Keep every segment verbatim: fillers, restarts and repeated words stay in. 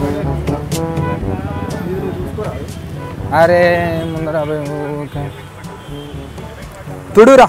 అరే ముందర తుడురా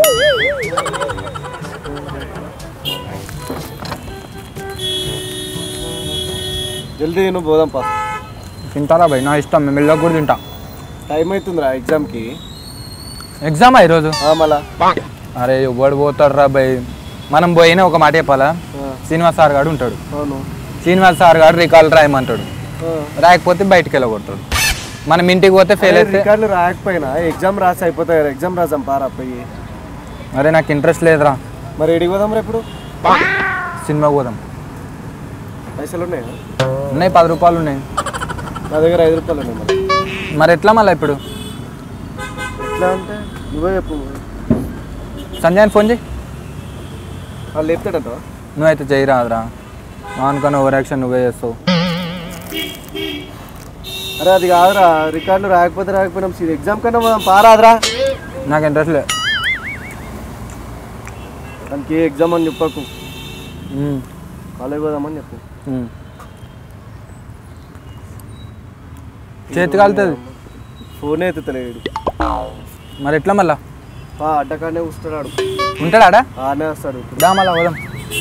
జల్దీ నువ్వు పోదాం పా. తింటారా భయ్? నా ఇష్టం, మేము వెళ్ళక కూడా తింటా. టైం అవుతుందిరా ఎగ్జామ్కి. ఎగ్జామా ఈరోజు? మళ్ళా అరే ఎవడు పోతాడు రా భయ్. మనం పోయినా ఒక మాట చెప్పాలా, శ్రీనివాస్ సార్ గారు ఉంటాడు. శ్రీనివాస్ సార్ గారు రికార్డులు రాయమంటాడు, రాయకపోతే బయటికి వెళ్ళగొడతాడు. మనం ఇంటికి పోతే ఫెయిల్ అయితే రికార్డులు రాయకపోయినా ఎగ్జామ్ రాసి అయిపోతాయి. ఎగ్జామ్ రాసాం పారా పోయి. అరే నాకు ఇంట్రెస్ట్ లేదురా. మరి ఎడికి పోదాం రా ఇప్పుడు? సినిమాకి పోదాం. పైసలు ఉన్నాయా? ఉన్నాయి, పది రూపాయలు ఉన్నాయి నా దగ్గర. ఐదు రూపాయలు ఉన్నాయి. మరి మరి ఎట్లా మళ్ళీ ఇప్పుడు? ఎట్లా అంటే నువ్వే చెప్పు. సంజయ్ ఫోన్ చేయి. వాళ్ళు లేపుతాడంట. నువ్వైతే చేయి రాదురా, అనుకున్న ఓవర్ యాక్షన్ నువ్వే చేస్తావు. అరే అది కాదురా, రికార్డులు రాకపోతే రాకపోయినాం. ఎగ్జామ్ కన్నా మనం పారాదురా. నాకు ఇంట్రెస్ట్ లేదు. దానికి ఏ ఎగ్జామ్ అని చెప్పకు, కాలేజ్ పోదామని చెప్పు. చేతి కాలుతుంది. ఫోన్ ఎత్తుతలేడు. మరి ఎట్లా మళ్ళా? అడ్డకాడనే వస్తున్నాడు. ఉంటాడా? ఆనే వస్తాడు. దా మళ్ళా పోదాం.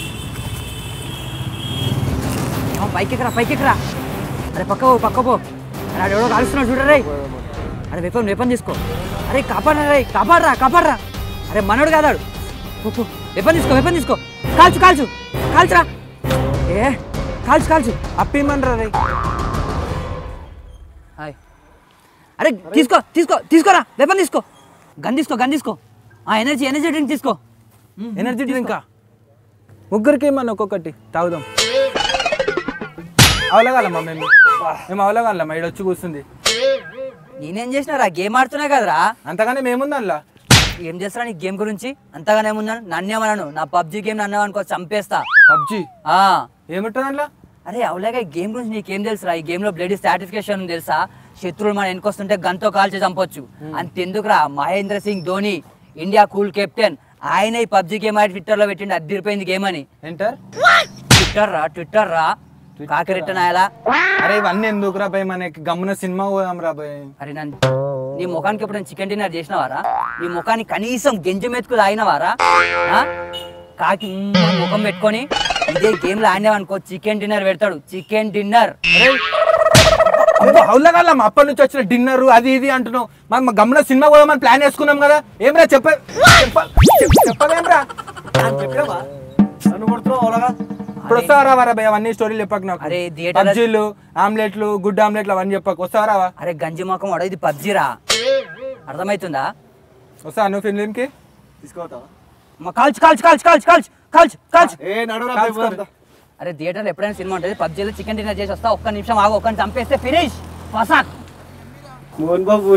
పైకి ఎక్కరా, పైకి ఎక్కరా. అరే పక్క పో, పక్క పో. అరే ఎవడో కాలుస్తున్నాడు చూడరా. అరే వెపన్ వెపన్ తీసుకో. అరే కాపాడరా రే, కాపాడరా కాపాడరా. అరే మనోడు కాదాడు. వెపన్ తీసుకో, వెపన్ తీసుకో. కాల్చు కాల్చు కాల్చురా. ఏ కాల్చు కాల్చు. అప్పిమనరా రే. హాయ్. అరే తీసుకో తీసుకో తీసుకోరా, వెపన్ తీసుకో. గన్ తీసుకో, గన్ తీసుకో. ఎనర్జీ ఎనర్జీ డ్రింక్ తీసుకో. ఎనర్జీ డ్రింకా? ముగ్గురికి ఏమన్నా ఒక్కొక్కటి తాగుదాం. అవలగాలమ్మా మేము మేము అవలగాలమ్మా. ఇక్కడ వచ్చి కూర్చుంది. నేనేం చేసినారా, గేమ్ ఆడుతున్నా కదరా. అంతగానే మేముంది అందులో. ఏం చేస్తారా నీ గేమ్ గురించి? అంతగానే ఏమున్నాను నన్నేమన్నాను. నా పబ్జీ గేమ్ నన్ను అనుకో చంపేస్తా. పబ్జీ ఏముంటుంది అందులో? అరే అవులాగా ఈ గేమ్ గురించి నీకేం తెలుసురా? ఈ గేమ్ లో బ్లడ్ సాటిస్ఫాక్షన్ తెలుసా? శత్రువులు మన వెనకొస్తుంటే గన్తో కాల్చి చంపొచ్చు. అంతెందుకురా, Mahendra Singh Dhoni India cool captain, ఆయన ఈ పబ్జీ గేమ్ ఆడి ట్విట్టర్ లో పెట్టిండి. అదిరిపోయింది గేమ్ అని. ఎంటర్ ట్విట్టర్ రా, ట్విట్టర్ రా కాకి రిటర్న్ అయ్యాలా. అరే ఇవన్నీ ఎందుకు రా భయ్, మనకి గమ్మున సినిమా పోదాం రా భయ్. అరే నన్ను నీ ముఖానికి ఎప్పుడు చికెన్ డిన్నర్ చేసినవారా? నీ ముఖానికి కనీసం గెంజి మెతుకు తాగినవారా? కాకి ముఖం పెట్టుకొని ఇదే గేమ్ లో ఆడినావనుకో చికెన్ డిన్నర్ పెడతాడు. చికెన్ డిన్నర్ అవులగాలమ్మా. అప్పటి నుంచి వచ్చిన డిన్నర్ అది ఇది అంటున్నావు. మనం గమ్మున సినిమా పోదామని ప్లాన్ వేసుకున్నాం కదా. ఏమ్రా చెప్ప చెప్పలేమ్రా. ఇప్పుడు వస్తావా వరా భయ్? అవన్నీ స్టోరీలు చెప్పకు నాకు. అరే పబ్జీలు, ఆమ్లెట్లు, గుడ్ ఆమ్లెట్లు అవన్నీ చెప్పకు. వస్తావా? అరే గంజి మొఖం వాడు, ఇది పబ్జీరా. అర్థమవుతుందా? వస్తా నువ్వు ఫిల్మ్ కి తీసుకోవతావా? కాల్చు కాల్చు కాల్చు కాల్చు కాల్చు కాల్చు కాల్చు. అరే థియేటర్లో ఎప్పుడైనా సినిమా ఉంటుంది, పబ్జీలో చికెన్ డిన్నర్ చేసి వస్తా. ఒక్క నిమిషం ఆగు, ఒక్కని చంపేస్తే ఫినిష్. ఫసాక్ మోహన్ బాబు.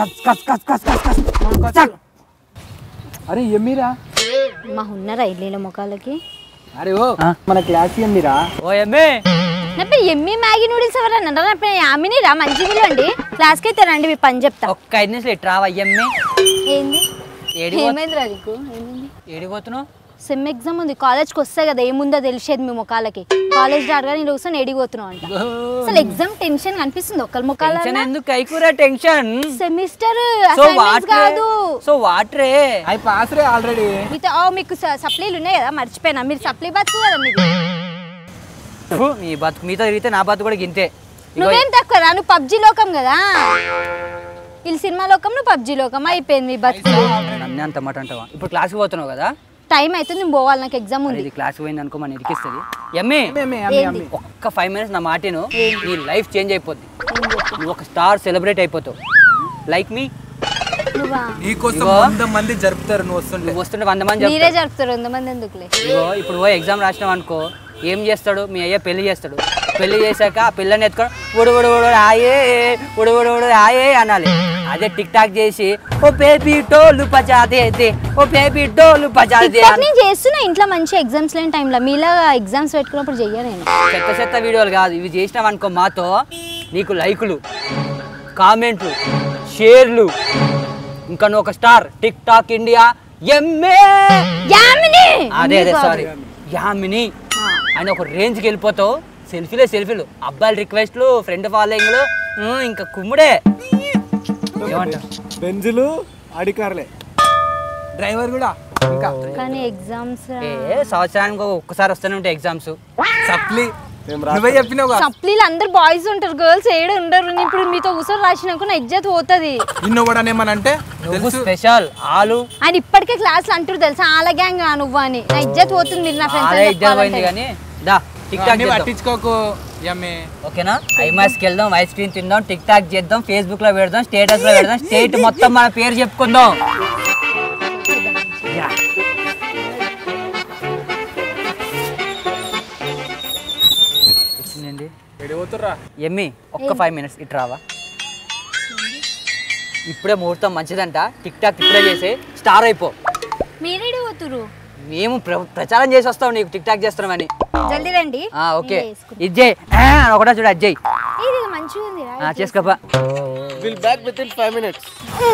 అరే ఎమ్మిరా మా ఉన్నారా ఇల్లు మొక్కలకి? అరే ఓ మన క్లాస్ ఎమ్మిరా. ఓ ఎమ్మి నా పేరు ఎమ్మి మ్యాగీ నూడిల్స్ ఎవరన్నా? నా పేరు యామిని రా. మంచిగా పిలవండి. క్లాస్కి అయితే రండి, మీ పని చెప్తా. ఒక్క ఐదు నిమిషాలు ఇటు రావా ఎమ్మి. ఏంది ఏమైందిరా నీకు? ఏమైంది? ఏడిపోతున్నావు? సెమ్ ఎగ్జామ్ ఉంది, కాలేజ్కి వస్తే కదా ఏముందో తెలిసేది మీ ముఖాలకి. కాలేజ్ రాగా నేను ఒకసారి ఎడిగిపోతున్నావు అంట. అసలు ఎగ్జామ్ టెన్షన్ కనిపిస్తుంది ఒకరి ముఖాల. ఎందుకు కైకూర టెన్షన్? సెమిస్టర్ కాదు. సో వాటరే అవి పాస్ రే ఆల్రెడీ. మీతో మీకు సప్లీలు ఉన్నాయి కదా, మర్చిపోయినా. మీరు సప్లీ బతుకు కదా మీరు. మీ బతుకు మీతో తిరిగితే నా బతుకు కూడా గింతే. నువ్వేం తక్కువ రా, నువ్వు పబ్జీ లోకం కదా. వీళ్ళు సినిమా లోకం, నువ్వు పబ్జీ లోకం. అయిపోయింది మీ బతుకు. నన్ను అంత మాట అంటావా? ఇప్పుడు క్లాస్కి పోతున్నావు కదా, టైం అవుతుంది, నేను పోవాలి, నాకు ఎగ్జామ్ ఉంది. ఇది క్లాస్కి పోయింది అనుకో మన ఇరికిస్తుంది. ఎమ్మి ఒక్క ఫైవ్ మినిట్స్ నా మాటను, నీ లైఫ్ చేంజ్ అయిపోద్ది. నువ్వు ఒక స్టార్ సెలబ్రేట్ అయిపోతావు. Like me. వంద మంది జరుపుతారు నువ్వు వస్తుంటే. నువ్వు వస్తుంటే వంద మంది మీరే జరుపుతారు. వంద మంది ఎందుకులే. ఇగో ఇప్పుడు పోయి ఎగ్జామ్ రాసినావు అనుకో, ఏం చేస్తాడు మీ అయ్య? పెళ్లి చేస్తాడు. పెళ్లి చేశాక ఆ పిల్లని ఎత్తుకొని ఉడు ఉడు ఉడు ఆయే ఉడు ఉడు ఉడు ఆయే అనాలి. అదే టిక్ టాక్ చేసి ఓ బేబీ డోలు బజాదే దే, ఓ బేబీ డోలు బజాదే. నేను చేస్తున్నా ఇంట్లో మంచి ఎగ్జామ్స్ లేని టైంలో. మీలా ఎగ్జామ్స్ పెట్టుకున్నప్పుడు చెయ్య. నేను చెత్త చెత్త వీడియోలు కాదు ఇవి. చేసినావు అనుకో మాతో, నీకు లైకులు, కామెంట్లు, షేర్లు, ఇంకా నువ్వు ఒక స్టార్ టిక్ టాక్ ఇండియా ఎమ్మె యామిని. అదే అదే సారీ యామిని అని ఒక రేంజ్కి వెళ్ళిపోతావు. సెల్ఫీలే సెల్ఫీలు అబ్బాయిల రిక్వెస్ట్లు ఫ్రెండ్ ఫాలోయింగ్లు ఇంకా కుమ్ముడే ఏమంటావు బెంజులు అడికారులే డ్రైవర్ కూడా ఇంకా కానీ ఎగ్జామ్స్ ఏ సంవత్సరానికి ఒక్కసారి వస్తూనే ఉంటాయి ఎగ్జామ్స్ సప్లీ నువ్వే చెప్పినావు సప్లీలు అందరు బాయ్స్ ఉంటారు గర్ల్స్ ఏడు ఉండరు ఇప్పుడు మీతో కూర్చొని రాసినాక నా ఇజ్జత్ పోతుంది నిన్ను కూడా ఏమనంటే నువ్వు స్పెషల్ ఆలు ఆయన ఇప్పటికే క్లాస్ లో అంటారు తెలుసా ఆల గ్యాంగ్ నువ్వు అని నా ఇజ్జత్ పోతుంది మీరు నా ఫ్రెండ్స్ కానీ దా టిక్ టాక్ పట్టించుకోకు యమ్మే ఓకేనా ఐమాస్కి వెళ్దాం ఐస్ క్రీమ్ తిందాం టిక్ టాక్ చేద్దాం ఫేస్బుక్ లో పెడదాం స్టేటస్ లో పెడదాం స్టేట్ మొత్తం మన పేరు చెప్పుకుందాం ఎమ్మి ఒక్క ఫైవ్ మినిట్స్ ఇటు రావా ఇప్పుడే ముహూర్తం మంచిదంట టిక్ టాక్ ఇప్పుడే చేసి స్టార్ అయిపో మీరేడి పోతురు మేము ప్రచారం చేసి వస్తాం నీకు టిక్ టాక్ చేస్తున్నామని జల్దీ రండి ఓకే ఇజ్జయ్ ఒకటా చూడు అజ్జయ్ ఇది మంచిగా ఉంది చేసుకోపా will back within five minutes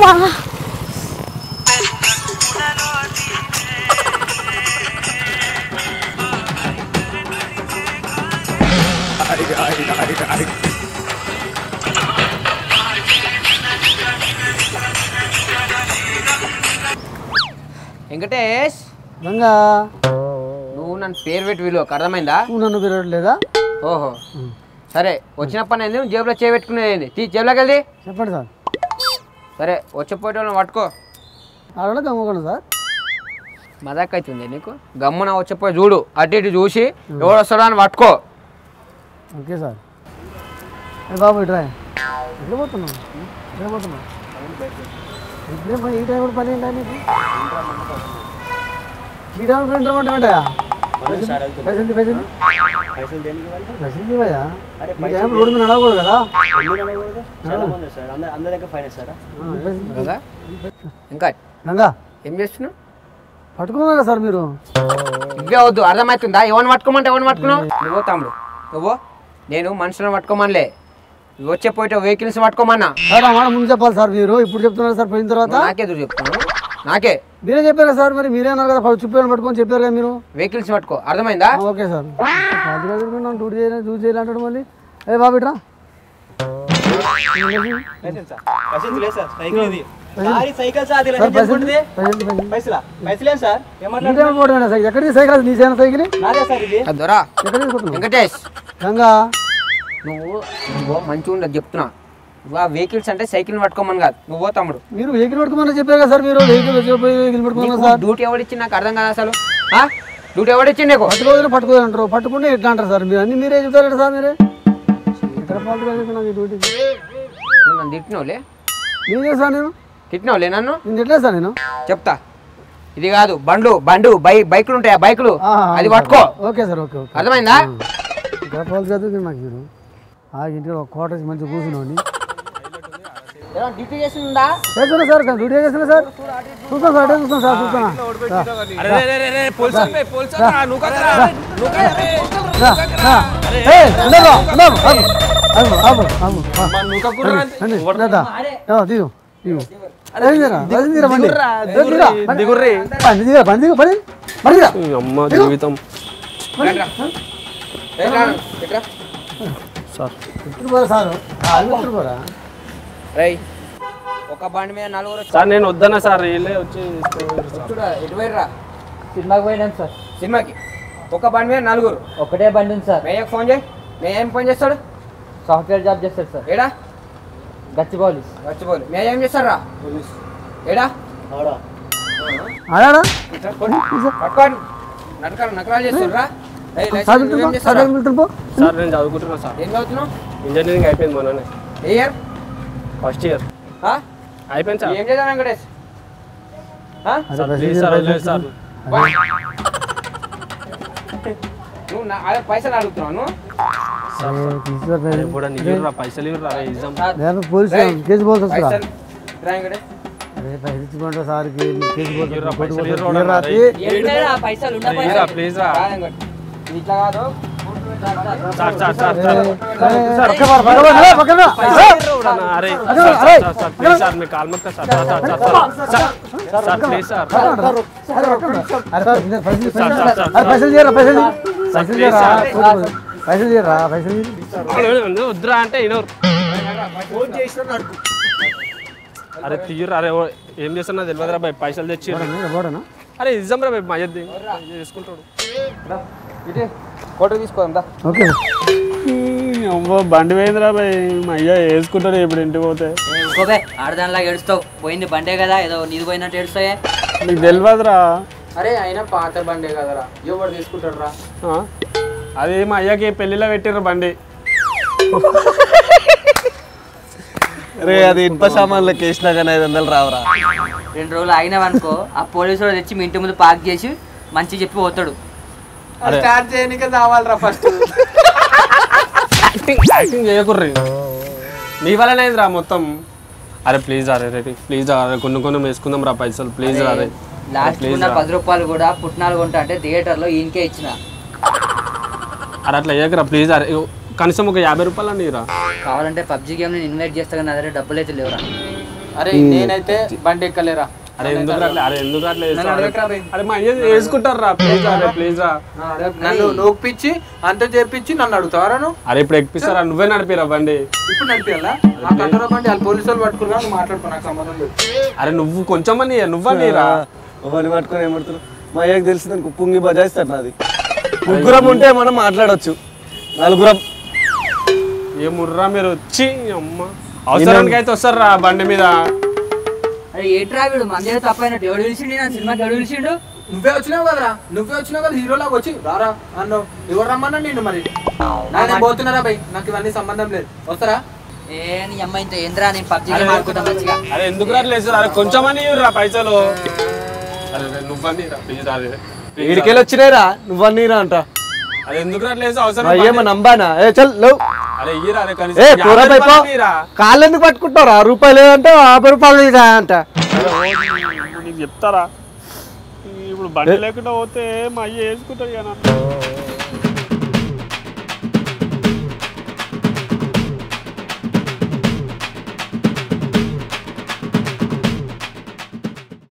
Venkatesh Ranga నువ్వు నన్ను పేరు పెట్టి విలువ అర్థమైందా నువ్వు నన్ను పెరగట్లేదా ఓహో సరే వచ్చినప్పటి ఏంది జేబులో చేపెట్టుకునేది తీ జేబులోకి వెళ్ళి చెప్పండి సార్ సరే వచ్చిపోయేటోళ్ళని పట్టుకో అలా గమ్ముకోండి సార్ మజాక్ అవుతుంది నీకు గమ్మున వచ్చిపోయి చూడు అటు ఇటు చూసి ఎవడు వస్తాడో అని పట్టుకో ఓకే సార్ బాబు ఇట్రా ఎట్లా పోతున్నావు ఎట్లా పోతున్నావు ఇప్పుడే పని ఈ టైం కూడా పని ఏంటా నీకు ఈ టైం ఫ్రెండ్ రమ్మంటాయా పైసలు పైసలు పైసలు ఇవ్వయా ఈ టైం రోడ్డు మీద నడవకూడదు కదా ఇంకా రంగా ఏం చేస్తున్నావు పట్టుకున్నారా సార్ మీరు ఇవే వద్దు అర్థమవుతుందా ఎవరిని పట్టుకోమంటే ఎవరిని పట్టుకున్నావు నువ్వు తమ్ముడు నువ్వు నేను మనుషులను పట్టుకోమనిలే నువ్వు వచ్చే పోయితే వెహికల్స్ పట్టుకోమన్నా సార్ మాట ముందు చెప్పాలి సార్ మీరు ఇప్పుడు చెప్తున్నారు సార్ పోయిన తర్వాత నాకెదురు చెప్తున్నావు నాకే మీరే చెప్పారా సార్ మరి మీరే అన్నారు కదా చుట్టాలు పట్టుకొని చెప్పారు కదా మీరు వెహికల్స్ పట్టుకో అర్థమైందా ఓకే సార్ పది రోజులు నన్ను డ్యూటీ చేయాలి డ్యూటీ చేయాలి అంటాడు మళ్ళీ ఏ బాబు ఇట్రా ఎక్కడికి సైకిల్ నీ సైకిల్ సైకిల్ దొరా ఎక్కడ తీసుకుంటున్నావు వెంకటేష్ రంగా నువ్వు నువ్వు మంచిగా ఉండదు చెప్తున్నా నువ్వు ఆ వెహికల్స్ అంటే సైకిల్ పట్టుకోమని కాదు నువ్వు తమ్ముడు మీరు వెహికల్ పట్టుకోమని చెప్పారు కదా సార్ మీరు వెహికల్ వెహికల్ పట్టుకున్నారు సార్ డ్యూటీ ఎవడిచ్చి నాకు అర్థం కాదు అసలు డ్యూటీ ఎవడిచ్చి నీకు పట్టుకోదని పట్టుకోదని అంటారు పట్టుకుంటే ఎట్లా అంటారు సార్ మీరు అన్ని మీరే చెప్తారు సార్ మీరే ఎక్కడ పాటు నాకు డ్యూటీ నువ్వు నన్ను తిట్టినవులే నేనే సార్ నేను తిట్టినవులే నన్ను నేను ఎట్లా సార్ నేను చెప్తా ఇది కాదు బండ్లు బండు బై బైకులు ఉంటాయా బైకులు అది పట్టుకో ఓకే సార్ ఓకే ఓకే అర్థమైందా ఇక్కడ పాలు చదువుతుంది నాకు మీరు ఆ ఇంటికి ఒక కోట మంచిగా కూర్చున్నాండి డ్యూటీ చేస్తుందా చేస్తున్నా సార్ డ్యూటీ చేస్తున్నా సార్ చూస్తాను సార్ చూస్తాను సార్ చూస్తున్నా తీసు జీవితం రై ఒక బండి మీద నలుగురు సార్ నేను వద్దన్నా సార్ వీళ్ళే వచ్చి ఎటు పోయిర్రా సినిమాకి పోయినాను సార్ సినిమాకి ఒక బండి మీద నలుగురు ఒకటే బండి ఉంది సార్ మేయకు ఫోన్ చేయి మే ఏం ఫోన్ చేస్తాడు సాఫ్ట్వేర్ జాబ్ చేస్తాడు సార్ ఏడా గచ్చిబౌలి వచ్చిపోలు మే ఏం చేస్తారా ఏడా ఆడా పట్టుకోండి నరకాలు నకరాలు చేస్తారా సార్ నేను చదువుకుంటున్నా సార్ ఏం చదువుతున్నావు ఇంజనీరింగ్ అయిపోయింది మొన్ననే ఏ ఇయర్ ఫస్ట్ ఇయర్ అయిపోయింది సార్ ఏం చేద్దాం వెంకటేష్ సార్ ప్లీజ్ సార్ వదిలేదు సార్ నువ్వు నా అదే పైసలు అడుగుతున్నావు కూడా నీరు పైసలు ఇవ్వరా ఎగ్జామ్ పోలీసు కేసు పోతుంది పైసలు రా వెంకటేష్ అరే పైసలు ఇచ్చుకుంటా సార్ కేసు పైసలు ప్లీజ్ రా ఇట్లా కాదు సార్ సార్ సార్ అరే ప్లీజ్ సార్ మీ కాల్ మొక్క sir sir sir sir please sir పైసలు చేయరా పైసలు పైసలు చేయరా పైసలు తీయరా పైసలు తీయరా వద్దురా అంటే ఇనోరు అరే తీయరు అరే ఓ- ఏం చేస్తున్నా తెలియదురా బాయ్ పైసలు తెచ్చి ఎవడనా అరే ఇద్దాం రా బాయ్ మయ్యద్ది చేసుకుంటాడు ఫోటో తీసుకోదా ఓకే అమ్మో బండి పోయిందిరా బాయ్ మా అయ్య వేసుకుంటాడు ఇప్పుడు ఇంటికి పోతే ఇంకోబే ఆడదానిలాగా ఏడుస్తావు పోయింది బండే కదా ఏదో నీది పోయినట్టు ఏడుస్తాయే నీకు తెలియదురా అరే అయినా పాత బండే కదరా ఎవరు తీసుకుంటాడు రా ఆ? అది మా అయ్యకి పెళ్లిలో పెట్టిర్రు బండి రే అది ఇనుప సామాన్లకి వేసినా కానీ ఐదు వందలు రావరా రెండు రోజులు ఆగినావనుకో ఆ పోలీసు వాడు తెచ్చి మీ ఇంటి ముందు పార్క్ చేసి మంచి చెప్పి పోతాడు స్టార్ట్ చేయనికే కావాలరా ఫస్ట్ యాక్టింగ్ యాక్టింగ్ చేయకుర్రి మీ వల్లనే రా మొత్తం అరే ప్లీజ్ అరే రే ప్లీజ్ అరే కొన్ని కొన్ని వేసుకుందాం రా పైసలు ప్లీజ్ అరే లాస్ట్ ఉన్న పది రూపాయలు కూడా పుట్నాలు కొంటా అంటే థియేటర్లో ఈయనకే ఇచ్చిన అరే అట్లా చేయకురా ప్లీజ్ అరే ఇగో కనీసం ఒక యాభై రూపాయలు అండి రా కావాలంటే పబ్జీ గేమ్ నేను ఇన్వైట్ చేస్తా కానీ అదే డబ్బులు అయితే లేవురా అరే నేనైతే బండి ఎక్కలేరా అరే ఎందుకు అట్లా అరే ఎందుకు అట్లా చేస్తావు? అరే మా అయ్య వేసుకుంటారు రా ప్లీజ్ అరే ప్లీజ్ రా నన్ను నొప్పించి అంత చేపించి నన్ను అడుగుతావరా నువ్వు అరే ఇప్పుడు ఎక్కిస్తారా నువ్వే నడిపిరా బండి ఇప్పుడు నడిపియాలా ఆ కట్టర బండి వాళ్ళు పోలీసు వాళ్ళు పట్టుకున్నా మాట్లాడుకో నాకు సంబంధం లేదు అరే నువ్వు కొంచెం అని నువ్వని రా ఒకరిని పట్టుకొని ఏమడుతున్నావు మా అయ్యకి తెలిసింది అనుకో పుంగి బజాయిస్తాడు నాది ముగ్గురం ఉంటే మనం మాట్లాడొచ్చు నలుగురం ఏ ముర్రా మీరు వచ్చి అమ్మ అవసరానికి అయితే వస్తారు రా బండి మీద అరే ఏట్రా వీడు మందే తప్పైనట్టు ఎవడు పిలిచిండు నా సినిమాకి ఎవడు పిలిచిండు నువ్వే వచ్చినావు కదరా నువ్వే వచ్చినావు కదా హీరోలాగా వచ్చి రారా అన్నావు ఎవరు రమ్మన్నా నేను మరి నేను పోతున్నారా బై నాకు ఇవన్నీ సంబంధం లేదు వస్తారా ఏ నీ అమ్మ ఇంత ఏంద్రా నేను పబ్జీ గేమ్ ఆడుకుంటా మంచిగా అరే ఎందుకు రాట్లేదు అరే కొంచెం అని రా పైసలు అరే నువ్వని రా ప్లీజ్ అరే వీడికెళ్ళి వచ్చినాయిరా నువ్వన్నీరా అంట అరే ఎందుకు రాట్లేదు అవసరం అయ్యేమో నంబానా ఏ చల్ లేవు అరే ఇయ్యరా అరే ఏ కనీసం కూర యాభై పైపో రూపాయలు ఇయ్యరా. కాళ్ళు ఎందుకు పట్టుకుంటారా రూపాయలు లేదంటే యాభై రూపాయలు ఇరా అంట నీకు చెప్తారా ఇప్పుడు బండి లేకుండా పోతే మా అయ్య వేసుకుంటాడు కదా